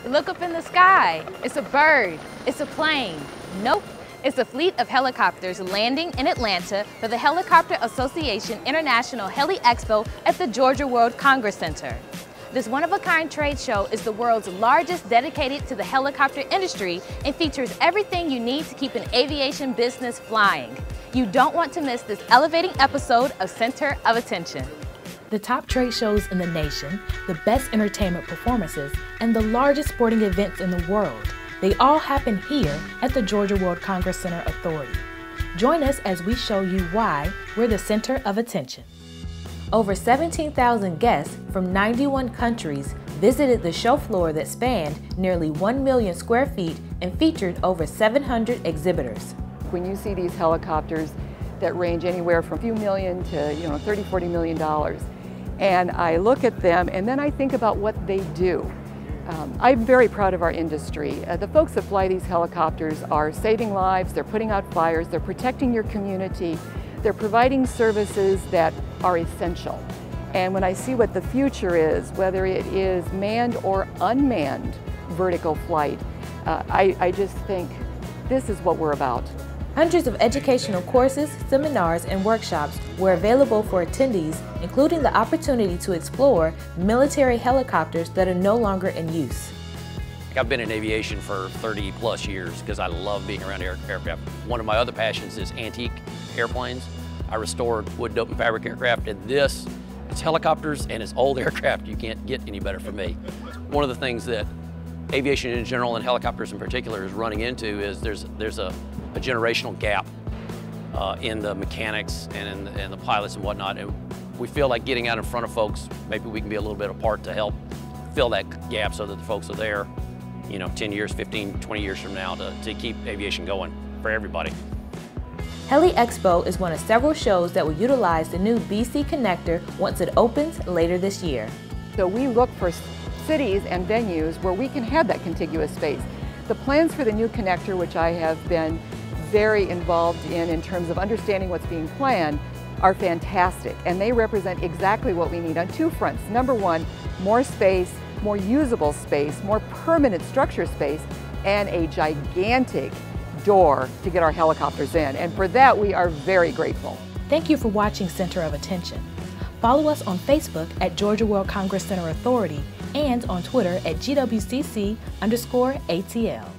Look up in the sky. It's a bird. It's a plane. Nope. It's a fleet of helicopters landing in Atlanta for the Helicopter Association International Heli Expo at the Georgia World Congress Center. This one-of-a-kind trade show is the world's largest dedicated to the helicopter industry and features everything you need to keep an aviation business flying. You don't want to miss this elevating episode of Center of Attention. The top trade shows in the nation, the best entertainment performances, and the largest sporting events in the world. They all happen here at the Georgia World Congress Center Authority. Join us as we show you why we're the center of attention. Over 17,000 guests from 91 countries visited the show floor that spanned nearly 1 million square feet and featured over 700 exhibitors. When you see these helicopters that range anywhere from a few million to $30–40 million, and I look at them and then I think about what they do. I'm very proud of our industry. The folks that fly these helicopters are saving lives, they're putting out fires, they're protecting your community, they're providing services that are essential. And when I see what the future is, whether it is manned or unmanned vertical flight, I just think this is what we're about. Hundreds of educational courses, seminars, and workshops were available for attendees, including the opportunity to explore military helicopters that are no longer in use. I've been in aviation for 30+ years because I love being around aircraft. One of my other passions is antique airplanes. I restored wood, dope, and fabric aircraft, and it's helicopters and it's old aircraft. You can't get any better for me. One of the things that aviation in general and helicopters in particular is running into is there's a generational gap in the mechanics and in the pilots and whatnot, and we feel like getting out in front of folks, maybe we can be a little bit apart to help fill that gap so that the folks are there, 10 years, 15, 20 years from now to keep aviation going for everybody. Heli Expo is one of several shows that will utilize the new BC connector once it opens later this year. So we look for cities and venues where we can have that contiguous space. The plans for the new connector, which I have been very involved in terms of understanding what's being planned, are fantastic, and they represent exactly what we need on two fronts. Number one, more space, more usable space, more permanent structure space, and a gigantic door to get our helicopters in, and for that we are very grateful. Thank you for watching Center of Attention. Follow us on Facebook at Georgia World Congress Center Authority and on Twitter at GWCC_ATL.